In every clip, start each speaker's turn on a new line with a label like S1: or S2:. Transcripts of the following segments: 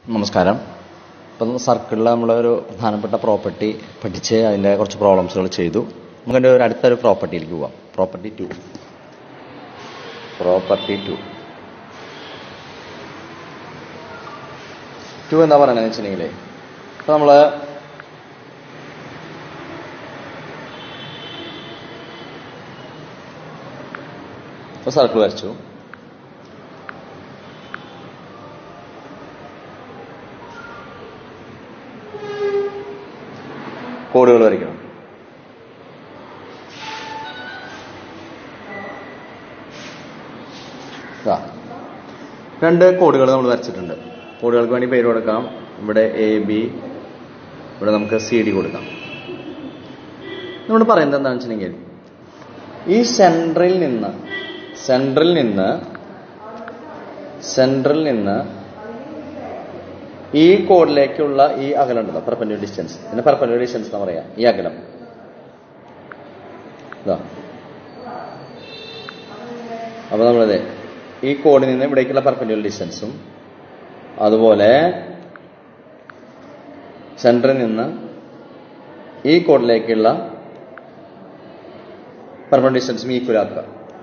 S1: നമസ്കാരം. ഇപ്പം സർക്കിളിൽ നമ്മളൊരു പ്രധാനപ്പെട്ട പ്രോപ്പർട്ടി പഠിച്ച് അതിൻ്റെ കുറച്ച് പ്രോബ്ലംസുകൾ ചെയ്തു. നമുക്കതിൻ്റെ ഒരു അടുത്തൊരു പ്രോപ്പർട്ടിയിലേക്ക് പോവാം. പ്രോപ്പർട്ടി ടു എന്താ പറയണതെന്ന് വെച്ചിട്ടുണ്ടെങ്കിൽ, ഇപ്പം നമ്മൾ ഇപ്പോൾ സർക്കിൾ വരച്ചു. കോഡുകൾ വരയ്ക്കണം. രണ്ട് കോഡുകൾ നമ്മൾ വരച്ചിട്ടുണ്ട്. കോഡുകൾക്ക് വേണ്ടി പേര് കൊടുക്കാം. ഇവിടെ AB, ഇവിടെ നമുക്ക് CD കൊടുക്കാം. നമ്മൾ പറയുന്നത് എന്താണെന്ന് വെച്ചിട്ടുണ്ടെങ്കിൽ, ഈ സെൻട്രൽ നിന്ന് ഈ കോഡിലേക്കുള്ള ഈ അകലം ഉണ്ടല്ലോ, പെർപെൻഡിക്കുലർ ഡിസ്റ്റൻസ്. ഇതിന് പെർപെൻഡിക്കുലർ ഡിസ്റ്റൻസ് എന്ന് പറയാം. ഈ അകലം ഇതാ. അപ്പൊ നമ്മളത് ഈ കോഡിൽ നിന്ന് ഇവിടേക്കുള്ള പെർപെൻഡിക്കുലർ ഡിസ്റ്റൻസും, അതുപോലെ സെന്ററിൽ നിന്ന് ഈ കോഡിലേക്കുള്ള പെർപെൻഡിക്കുലർ ഡിസ്റ്റൻസും ഈക്വൽ ആക്കുക.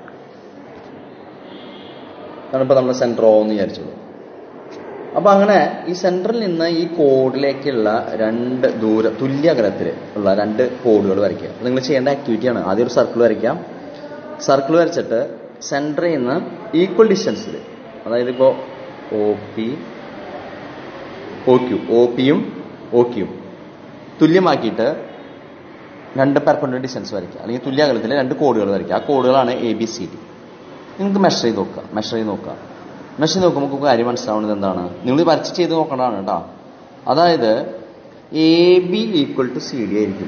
S1: അതാണ് ഇപ്പൊ നമ്മൾ സെന്റർ O എന്ന് വിചാരിച്ചത്. അപ്പൊ അങ്ങനെ ഈ സെന്ററിൽ നിന്ന് ഈ കോഡിലേക്കുള്ള രണ്ട് തുല്യ അകലത്തിൽ ഉള്ള രണ്ട് കോഡുകൾ വരയ്ക്കുക. നിങ്ങൾ ചെയ്യേണ്ട ആക്ടിവിറ്റിയാണ്. ആദ്യം ഒരു സർക്കിൾ വരയ്ക്കാം. സർക്കിൾ വരച്ചിട്ട് സെന്ററിൽ നിന്ന് ഈക്വൽ ഡിസ്റ്റൻസിൽ, അതായത് ഇപ്പോൾ OPയും OQയും തുല്യമാക്കിയിട്ട് രണ്ട് പെർപെൻഡിക്കുലർ ഡിസ്റ്റൻസ് വരയ്ക്കുക, അല്ലെങ്കിൽ തുല്യ അകലത്തിൽ രണ്ട് കോഡുകൾ വരയ്ക്കുക. ആ കോഡുകളാണ് ABCD. നിങ്ങൾക്ക് മെഷർ ചെയ്ത് നോക്കുക. മെഷർ നോക്കുമ്പോൾ കാര്യം മനസ്സിലാവുന്നത് എന്താണ്, നിങ്ങൾ വരച്ച് ചെയ്ത് നോക്കേണ്ടതാണ് കേട്ടോ. അതായത് AB ഈക്വൽ ടു CD ആയിരിക്കും.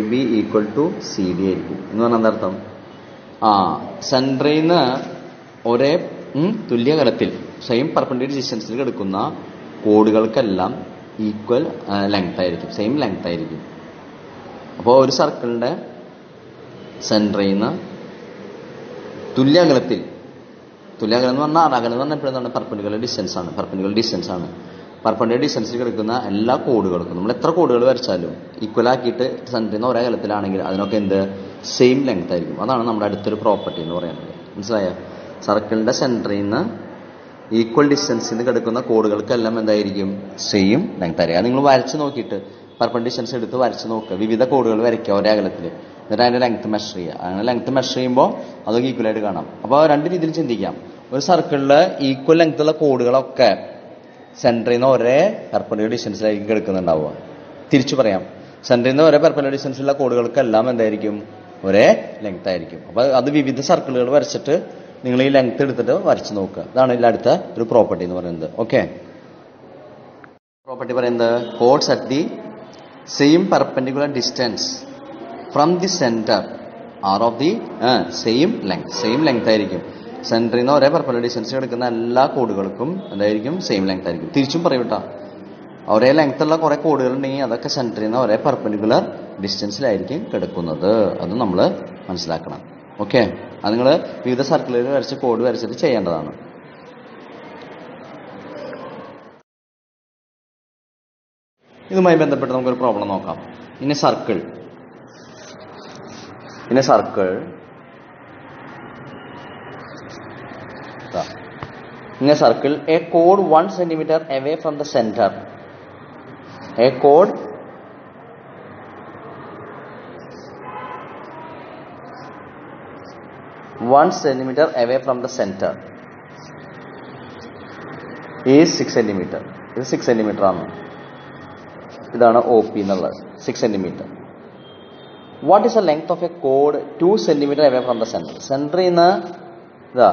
S1: എന്ന് പറഞ്ഞാൽ എന്താ അർത്ഥം? സെൻട്രിൽ നിന്ന് ഒരേ തുല്യകലത്തിൽ സെയിം പെർപെൻഡിക്കുലർ ഡിസ്റ്റൻസിൽ കിടക്കുന്ന കോഡുകൾക്കെല്ലാം ഈക്വൽ ലെങ്ത് ആയിരിക്കും, സെയിം ലെങ്ത് ആയിരിക്കും. അപ്പോൾ ഒരു സർക്കിളിന്റെ സെൻട്രിൽ നിന്ന് തുല്യകലത്തിൽ എന്ന് പറഞ്ഞാൽ അകലം എന്ന് പറഞ്ഞാൽ എപ്പോഴാണ് പെർപെൻഡിക്കുലർ ഡിസ്റ്റൻസ് ആണ്. പെർപെൻഡിക്കുലർ ഡിസ്റ്റൻസിൽ കിടക്കുന്ന എല്ലാ കോഡുകൾക്കും നമ്മൾ എത്ര കോഡുകൾ വരച്ചാലും ഈക്വൽ ആക്കിയിട്ട് സെൻറ്ററിൽ നിന്ന് ഒരേ അകലത്തിലാണെങ്കിൽ അതിനൊക്കെ എന്ത് സെയിം ലെങ്ത് ആയിരിക്കും. അതാണ് നമ്മുടെ അടുത്തൊരു പ്രോപ്പർട്ടി എന്ന് പറയുന്നത്. മനസ്സിലായോ? സർക്കിളിന്റെ സെൻറ്ററിൽ നിന്ന് ഈക്വൽ ഡിസ്റ്റൻസിൽ നിന്ന് കിടക്കുന്ന കോഡുകൾക്കെല്ലാം എന്തായിരിക്കും സെയിം ലെങ്ത് ആയിരിക്കും. അത് നിങ്ങൾ വരച്ച് നോക്കിയിട്ട് പെർപെൻഡിക്കുലർ ഡിസ്റ്റൻസ് എടുത്ത് വരച്ച് നോക്കുക. വിവിധ കോഡുകൾ വരയ്ക്കുക ഒരേ അകലത്തിൽ. എന്നിട്ട് അതിന്റെ ലെങ്ത് മെഷർ ചെയ്യുക. അങ്ങനെ ലെങ്ത് മെഷർ ചെയ്യുമ്പോൾ അതൊക്കെ ഈക്വൽ ആയിട്ട് കാണാം. അപ്പോൾ രണ്ട് രീതിയിൽ ചിന്തിക്കാം. ഒരു സർക്കിളില് ഈക്വൽ ലെങ്ത് ഉള്ള കോഡുകളൊക്കെ സെന്ററിൽ നിന്ന് ഒരേ പെർപെൻഡിക്കുലർ ഡിസ്റ്റൻസിലായിരിക്കും കിടക്കുന്നുണ്ടാവുക. തിരിച്ചു പറയാം, സെന്ററിൽ നിന്ന് ഒരേ പെർപെൻഡിക്കുലർ ഡിസ്റ്റൻസിലുള്ള കോഡുകൾക്കെല്ലാം എന്തായിരിക്കും ഒരേ ലെങ്ത് ആയിരിക്കും. അപ്പൊ അത് വിവിധ സർക്കിളുകൾ വരച്ചിട്ട് നിങ്ങൾ ഈ ലെങ്ത് എടുത്തിട്ട് വരച്ച് നോക്കുക. ഇതാണ് ഇതിൽ അടുത്ത ഒരു പ്രോപ്പർട്ടി എന്ന് പറയുന്നത്. ഓക്കെ, പ്രോപ്പർട്ടി പറയുന്നത് chords at the same perpendicular distance from the centre are of the same length ആയിരിക്കും. സെന്ററിൽ നിന്ന് ഒരേ പെർപെൻഡിക്കുലർ ഡിസ്റ്റൻസ് എടുക്കുന്ന എല്ലാ കോഡുകൾക്കും എന്തായിരിക്കും സെയിം ലെങ്ത് ആയിരിക്കും. തിരിച്ചും പറയൂട്ടാ, ഒരേ ലെങ്ത് ഉള്ള കുറെ കോഡുകൾ ഉണ്ടെങ്കിൽ അതൊക്കെ സെന്ററിൽ നിന്ന് ഒരേ പെർപെൻഡിക്കുലർ ഡിസ്റ്റൻസിലായിരിക്കും കിടക്കുന്നത്. അത് നമ്മൾ മനസ്സിലാക്കണം. ഓക്കെ, അത് നിങ്ങൾ വിവിധ സർക്കിളുകൾ വരച്ച് കോഡ് വരച്ചിട്ട് ചെയ്യേണ്ടതാണ്. ഇതുമായി ബന്ധപ്പെട്ട് നമുക്കൊരു പ്രോബ്ലം നോക്കാം. ഇനി circle a chord 1 centimeter away from the center. A chord 1 centimeter away from the center is 6 centimeter. ഇത് 6 centimeter ആണ്. ഇതാണ് OP എന്നുള്ളത്, 6 centimeter. What is the length of a chord 2 centimeter away from the center? സെന്ററിൽ നിന്ന് ഇതാ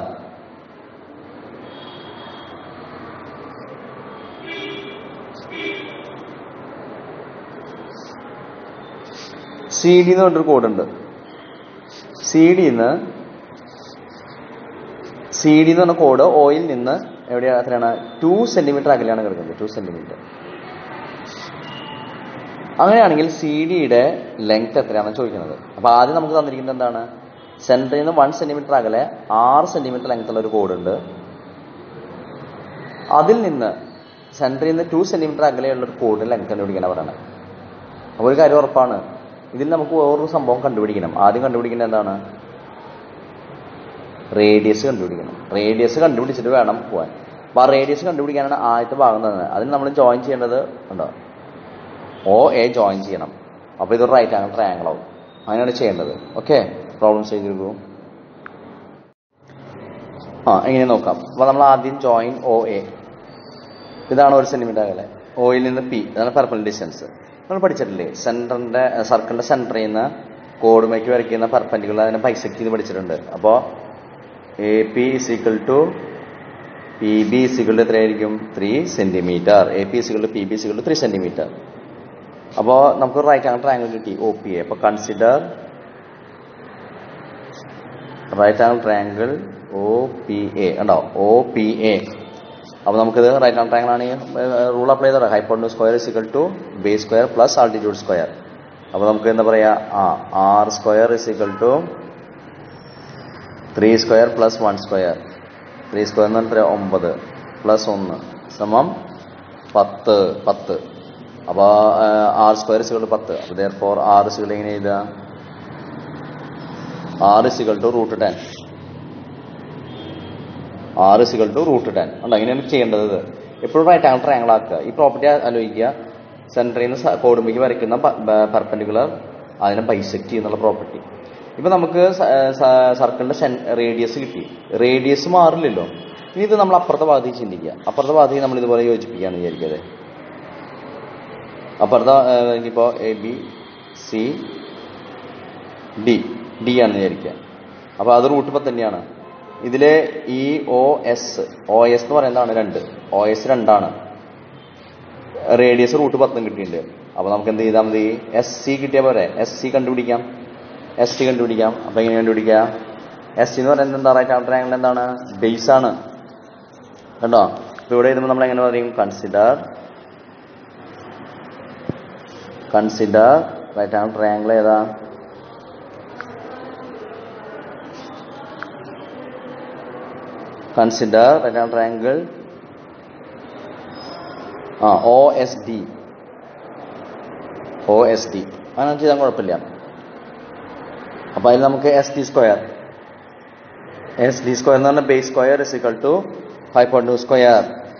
S1: CD എന്ന് പറഞ്ഞൊരു കോഡുണ്ട്. CD എന്ന് പറഞ്ഞ കോഡ് ഓയിൽ നിന്ന് എവിടെയാണ്, എത്രയാണ്? 2 സെന്റിമീറ്റർ അകലെയാണ് കിടക്കുന്നത്. 2 സെന്റിമീറ്റർ. അങ്ങനെയാണെങ്കിൽ CD-യുടെ ലെങ്ത് എത്രയാണെന്ന് ചോദിക്കുന്നത്. അപ്പൊ ആദ്യം നമുക്ക് തന്നിരിക്കുന്നത് എന്താണ്? സെന്ററിൽ നിന്ന് 1 സെന്റിമീറ്റർ അകലെ 6 സെന്റിമീറ്റർ ലെങ്ത് ഉള്ള ഒരു കോഡുണ്ട്. അതിൽ നിന്ന് സെൻറ്ററിൽ നിന്ന് 2 സെന്റിമീറ്റർ അകലെയുള്ള ഒരു കോഡിന് ലെങ്ത് കണ്ടുപിടിക്കാനാണ് പറയുന്നത്. അപ്പോൾ ഒരു കാര്യം ഉറപ്പാണ്, ഇതിൽ നമുക്ക് വേറൊരു സംഭവം കണ്ടുപിടിക്കണം. ആദ്യം കണ്ടുപിടിക്കേണ്ടത് എന്താണ്? റേഡിയസ് കണ്ടുപിടിക്കണം. റേഡിയസ് കണ്ടുപിടിച്ചിട്ട് വേണം പോകാൻ. അപ്പോൾ ആ റേഡിയസ് കണ്ടുപിടിക്കാനാണ് ആദ്യത്തെ ഭാഗം തന്നെ. അതിന് നമ്മൾ ജോയിൻ ചെയ്യേണ്ടത് ഉണ്ടോ, OA ജോയിൻ ചെയ്യണം. അപ്പോൾ ഇതൊരു റൈറ്റ് ആംഗിൾ ട്രയാങ്കിൾ ആവും. അങ്ങനെയാണ് ചെയ്യേണ്ടത്. ഓക്കെ, പ്രോബ്ലം ചെയ്തിരിക്കൂ. എങ്ങനെ നോക്കാം. അപ്പോൾ നമ്മൾ ആദ്യം ജോയിൻ OA. ഇതാണ് 1 സെന്റിമീറ്റർ അകലെ. Oയിൽ നിന്ന് P, ഇതാണ് പെർപെൻഡിക്കുലർ ഡിസ്റ്റൻസ്. നമ്മൾ പഠിച്ചിട്ടില്ലേ, സർക്കിളിന്റെ സെന്ററിൽ നിന്ന് കോഡുമേക്ക് വരയ്ക്കുന്ന പെർപെൻഡിക്കുലർ അതിനെ ബൈസെക്ട് ചെയ്ത് പഠിച്ചിട്ടുണ്ട്. അപ്പോൾ AP is equal to PB is equal to എത്രയായിരിക്കും? 3 centimetre. AP is equal to PB is equal to 3 centimetre. അപ്പോൾ നമുക്ക് റൈറ്റ് ആംഗിൾ ട്രയാങ്കിൾ കിട്ടി OPA. അപ്പോൾ consider right angle triangle OPA. ഉണ്ടോ, OPA. അപ്പോൾ നമുക്കിത് റൈറ്റ് ആംഗിൾ ട്രയാങ്കിൾ ആണ്. Rule apply ചെയ്തോ, hypotenuse square is equal to base square plus altitude square. അപ്പോൾ നമുക്ക് എന്താ പറയാ, R square is equal to 3 square plus 1 square. 3 square എന്ന് പറഞ്ഞാൽ 9 പ്ലസ് 1 സമം 10. അപ്പോൾ R square is equal to 10. അപ്പോൾ therefore R ഇസ് ഈക്വൽ എങ്ങനെ എഴുതുക? R is equal to root 10. R is equal to root 10. ഉണ്ടോ, അങ്ങനെയാണ് ചെയ്യേണ്ടത്. എപ്പോഴും റൈറ്റ് ആംഗിൾ ട്രയാങ്കിൾ ആക്കുക. ഈ പ്രോപ്പർട്ടി ആലോചിക്കുക. സെൻറ്ററിൽ നിന്ന് കോഡുമ്പേക്ക് വരയ്ക്കുന്ന പെർപെൻഡിക്കുലർ അതിനെ ബൈസെക്ട് ചെയ്യുന്നുള്ള പ്രോപ്പർട്ടി. ഇപ്പം നമുക്ക് സർക്കിളിന്റെ റേഡിയസ് കിട്ടി. റേഡിയസ് മാറില്ലല്ലോ. ഇനി ഇത് നമ്മൾ അപ്പുറത്തെ ഭാഗത്തേക്ക് ചിന്തിക്കുക. അപ്പുറത്തെ ഭാഗത്തേക്ക് നമ്മൾ ഇതുപോലെ യോജിപ്പിക്കുകയാണ് വിചാരിക്കരുത്. അപ്പുറത്തെ ഇനിയിപ്പോൾ ABCD ആണെന്ന് വിചാരിക്കുക. അപ്പോൾ അത് റൂട്ട് 10 തന്നെയാണ്. ഇതിലെ ഈ OS എന്ന് പറയുന്നതാണ് 2. OS 2 ആണ്. റേഡിയസ് റൂട്ട് 10 കിട്ടിയിട്ടുണ്ട്. അപ്പോൾ നമുക്ക് എന്ത് ചെയ്താൽ മതി? SC കിട്ടിയാൽ പോരെ. SC കണ്ടുപിടിക്കാം. അപ്പോൾ എങ്ങനെ കണ്ടുപിടിക്കുക? SC എന്ന് പറയുന്നത് എന്താ? റൈറ്റ് ആംഗിൾ ട്രയാങ്കിൾ എന്താണ്? ബേസ് ആണ്. കണ്ടോ, ഇപ്പോൾ ഇവിടെ എഴുതുമ്പോൾ നമ്മൾ എങ്ങനെ പറയും? കൺസിഡർ റൈറ്റ് ആംഗിൾ ട്രയാങ്കിൾ ഏതാ? Consider right angle triangle OSD. അങ്ങനെ ചെയ്താൽ കുഴപ്പമില്ല. അപ്പോൾ അതിൽ നമുക്ക് SD സ്ക്വയർ എന്ന് പറഞ്ഞാൽ base square is equal to hypotenuse square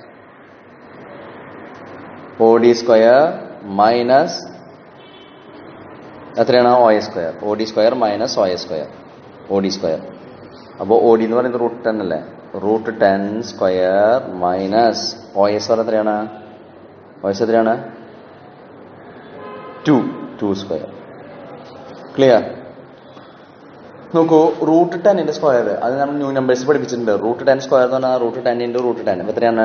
S1: OD square minus എത്രയാണ്? OA square. OD square minus OA square. OD square. അപ്പോൾ OD എന്ന് പറയുന്നത് റൂട്ട് 10 അല്ലേ? റൂട്ട് 10 സ്ക്വയർ മൈനസ് OS എത്രയാണ്? OS എത്രയാണ്? 2 സ്ക്വയർ. ക്ലിയർ? നോക്കൂ, റൂട്ട് 10ന്റെ സ്ക്വയർ അത് നമ്മൾ ന്യൂ നമ്പേഴ്സ് പഠിപ്പിച്ചിട്ടുണ്ട്. റൂട്ട് 10 സ്ക്വയർ എന്ന് പറഞ്ഞാൽ റൂട്ട് 10 ഇൻറ്റു റൂട്ട് 10. എത്രയാണ്?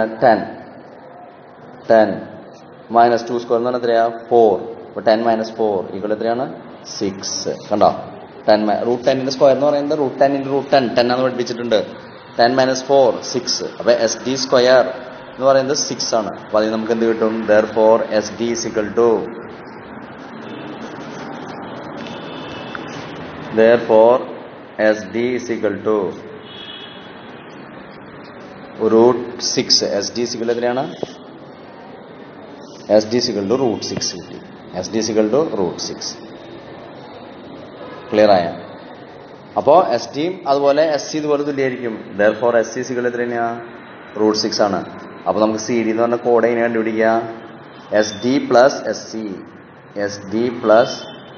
S1: 10 മൈനസ് 2 സ്ക്വയർ എന്ന് പറഞ്ഞാൽ എത്രയാ? 4. അപ്പോൾ 10 മൈനസ് 4 ഈക്വൽ എത്രയാണ്? 6. കണ്ടോ, റൂട്ട് 10ന്റെ സ്ക്വയർ എന്ന് പറയുന്നത് റൂട്ട് 10 ഇൻറ്റു റൂട്ട് 10 ആണെന്ന് പഠിപ്പിച്ചിട്ടുണ്ട്. 10 മൈനസ് 4 6. അപ്പോൾ SD സ്ക്വയർ എന്ന് പറയുന്നത് 6 ആണ്. അപ്പോൾ അതിന് നമുക്ക് എന്ത് കിട്ടും? therefore SD is equal to root 6. SD is equal എത്രയാണ്? SD is equal to root 6 കിട്ടി. SD is equal to root 6. Clear ആയ? അപ്പോൾ SD അതുപോലെ SC ഇതുപോലെ തുല്യമായിരിക്കും. therefore SC is equal എത്രയാ? റൂട്ട് 6 ആണ്. അപ്പോൾ നമുക്ക് CD എന്ന് പറഞ്ഞ കോഡ് എങ്ങനെ കണ്ടുപിടിക്കുക? SD plus SC plus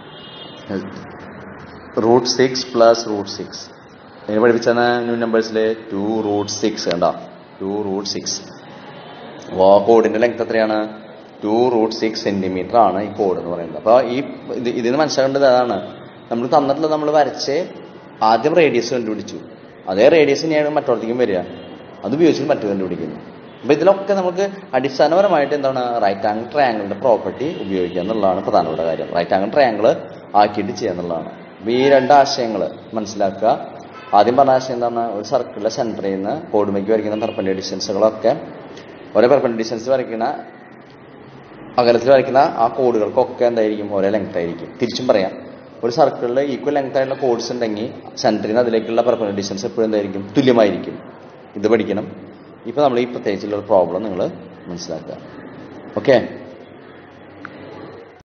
S1: root 6 plus root 6. എങ്ങനെ പഠിപ്പിച്ചാണ് ന്യൂ നമ്പേഴ്സിൽ? 2 റൂട്ട് 6. കണ്ടോ, 2 റൂട്ട് 6. അപ്പോൾ കോഡിന്റെ ലെങ്ത് എത്രയാണ്? 2 റൂട്ട് 6 സെന്റിമീറ്റർ ആണ് ഈ കോഡ് എന്ന് പറയുന്നത്. അപ്പോൾ ഇതിന് മനസ്സിലാക്കേണ്ടത് അതാണ്. നമ്മൾ തന്നിട്ടുള്ളത് നമ്മൾ വരച്ച് ആദ്യം റേഡിയസ് കണ്ടുപിടിച്ചു. അതേ റേഡിയസ് തന്നെയാണ് മറ്റോടത്തേക്കും വരിക. അത് ഉപയോഗിച്ച് മറ്റു കണ്ടുപിടിക്കുന്നു. അപ്പോൾ ഇതിലൊക്കെ നമുക്ക് അടിസ്ഥാനപരമായിട്ട് എന്താണ്? റൈറ്റ് ആംഗിൾ ട്രയാങ്കിളിന്റെ പ്രോപ്പർട്ടി ഉപയോഗിക്കുക എന്നുള്ളതാണ് പ്രധാനപ്പെട്ട കാര്യം. റൈറ്റ് ആംഗിൾ ട്രയാങ്കിൾ ആക്കിയിട്ട് ചെയ്യുക എന്നുള്ളതാണ്. അപ്പോൾ ഈ 2 ആശയങ്ങൾ മനസ്സിലാക്കുക. ആദ്യം പറഞ്ഞ ആശയം എന്താണ്? ഒരു സർക്കിളിലെ സെന്ററിൽ നിന്ന് കോഡുമേക്ക് വരയ്ക്കുന്ന പെർപെൻഡിക്കുലർ ഡിസ്റ്റൻസുകളൊക്കെ ഒരേ പെർപെൻഡിക്കുലർ ഡിസ്റ്റൻസ് വരയ്ക്കുന്ന അകലത്തിൽ വരയ്ക്കുന്ന ആ കോഡുകൾക്കൊക്കെ എന്തായിരിക്കും? ഒരേ ലെങ്ത് ആയിരിക്കും. തിരിച്ചും പറയാം, ഒരു സർക്കിളിൽ ഈക്വൽ ലെങ്ത് ആയിട്ടുള്ള കോഡ്സ് ഉണ്ടെങ്കിൽ സെന്ററിൽ നിന്ന് അതിലേക്കുള്ള പെർപെൻഡിക്കുലർ ഡിസ്റ്റൻസ് എപ്പോഴും എന്തായിരിക്കും? തുല്യമായിരിക്കും. ഇത് പഠിക്കണം. ഇപ്പോൾ നമ്മൾ ഈ പ്രത്യേകിച്ചുള്ള പ്രോബ്ലം നിങ്ങൾ മനസ്സിലാക്കുക. ഓക്കെ.